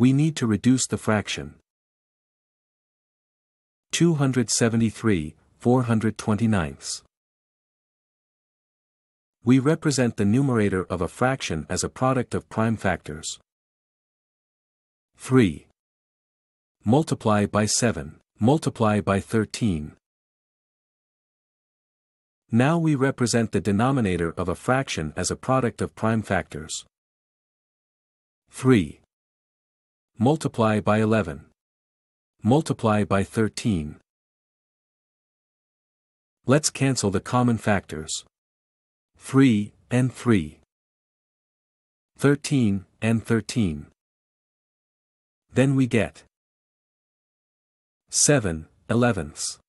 We need to reduce the fraction. 273, 429ths. We represent the numerator of a fraction as a product of prime factors. 3. Multiply by 7, multiply by 13. Now we represent the denominator of a fraction as a product of prime factors. 3. Multiply by 11. Multiply by 13. Let's cancel the common factors. 3 and 3. 13 and 13. Then we get 7/11ths.